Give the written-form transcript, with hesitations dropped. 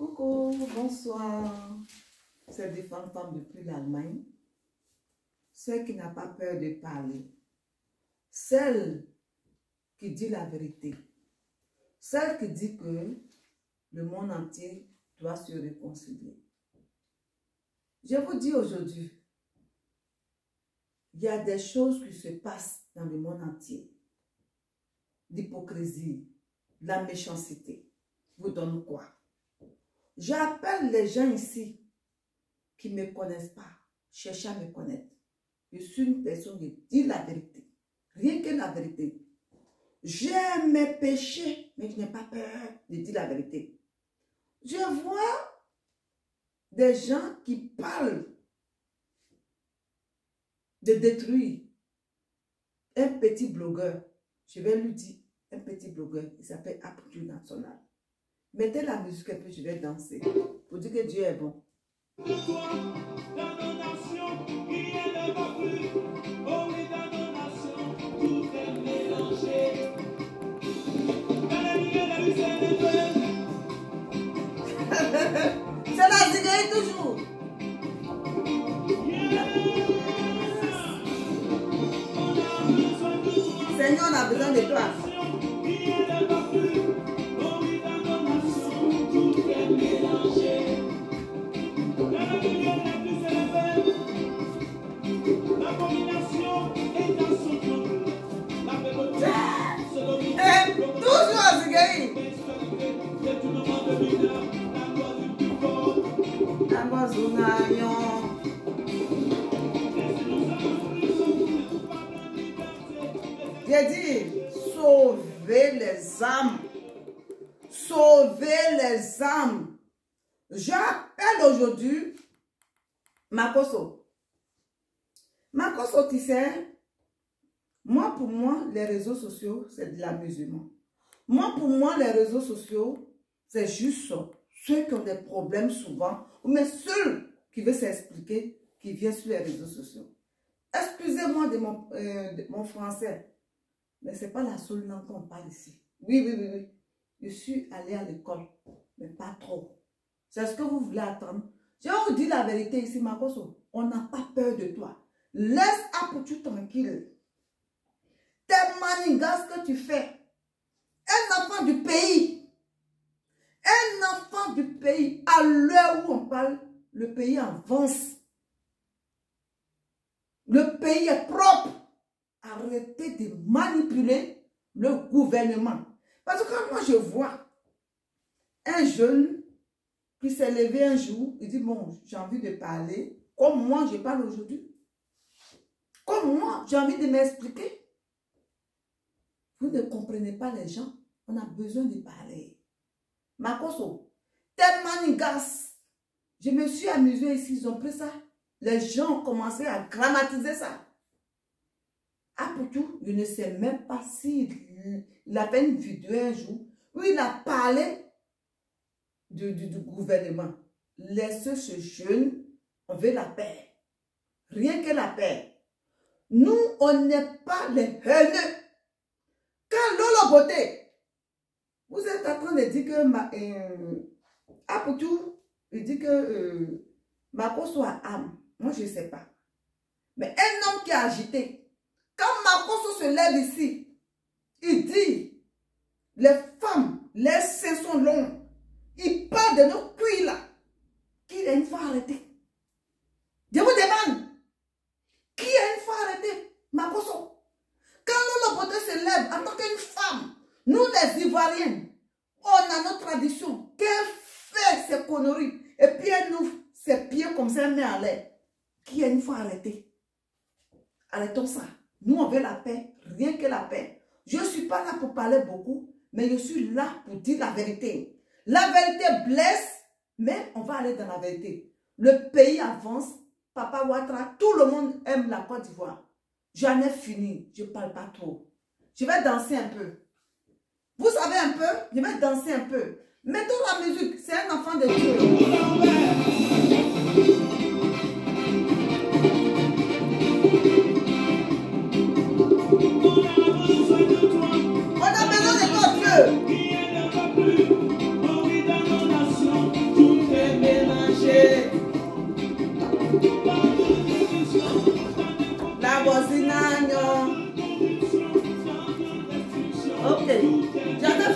Coucou, bonsoir. C'est différentes femmes depuis l'Allemagne. Celle qui n'a pas peur de parler. Celle qui dit la vérité. Celle qui dit que le monde entier doit se réconcilier. Je vous dis aujourd'hui, il y a des choses qui se passent dans le monde entier. L'hypocrisie, la méchanceté. Vous donne quoi? J'appelle les gens ici qui ne me connaissent pas, chercher à me connaître. Je suis une personne qui dit la vérité. Rien que la vérité. J'ai mes péchés, mais je n'ai pas peur de dire la vérité. Je vois des gens qui parlent de détruire un petit blogueur. Je vais lui dire, un petit blogueur, il s'appelle Aptu National. Mettez la musique un peu, je vais danser. Pour dire que Dieu est bon. C'est la zigueille toujours. Seigneur, on a besoin de toi. J'ai dit, sauver les âmes. Sauver les âmes. J'appelle aujourd'hui Makoso. Makoso, tu sais, moi, pour moi, les réseaux sociaux, c'est de l'amusement. Moi, pour moi, les réseaux sociaux, c'est juste ceux qui ont des problèmes souvent, mais ceux qui veulent s'expliquer, qui viennent sur les réseaux sociaux. Excusez-moi de mon français, mais ce n'est pas la seule langue qu'on parle ici. Oui. Je suis allée à l'école, mais pas trop. C'est ce que vous voulez attendre. Je vais vous dire la vérité ici, Makoso. On n'a pas peur de toi. Laisse Aptu tranquille. Tes manigances que tu fais. Un enfant du pays. Un enfant du pays. À l'heure où on parle, le pays avance. Le pays est propre. Arrêtez de manipuler le gouvernement. Parce que quand moi je vois un jeune qui s'est levé un jour, il dit, bon, j'ai envie de parler, comme moi je parle aujourd'hui. Comme moi, j'ai envie de m'expliquer. Vous ne comprenez pas les gens. On a besoin de parler. Makoso, tes manigas. Je me suis amusée ici, ils ont pris ça. Les gens ont commencé à grammatiser ça. Aptu, je ne sais même pas s'il a fait une vidéo un jour où il a parlé du gouvernement. Laissez ce jeune, on veut la paix. Rien que la paix. Nous, on n'est pas les haineux. Quand Lolo Beauté, vous êtes en train de dire que Aptu, il dit que Makoso a âme. Moi, je ne sais pas. Mais un homme qui a agité, quand Makoso se lève ici, il dit, les femmes, les seins sont longs. Il parle de nos cuits là. Qui a une fois arrêté? Je vous demande, qui a une fois arrêté? Makoso. Quand Lolo Beauté se lève en tant qu'une femme, nous les Ivoiriens, on a notre tradition. Qu'elle fait ces conneries et puis elle nous ses pieds comme ça, elle met en l'air. Qui a une fois arrêté? Arrêtons ça. Nous, on veut la paix, rien que la paix. Je ne suis pas là pour parler beaucoup, mais je suis là pour dire la vérité. La vérité blesse, mais on va aller dans la vérité. Le pays avance. Papa Ouattara, tout le monde aime la Côte d'Ivoire. J'en ai fini, je ne parle pas trop. Je vais danser un peu. Vous savez un peu? Je vais danser un peu. Mettons la musique, c'est un enfant de Dieu. On a besoin de toi, Dieu. Ok. J'avais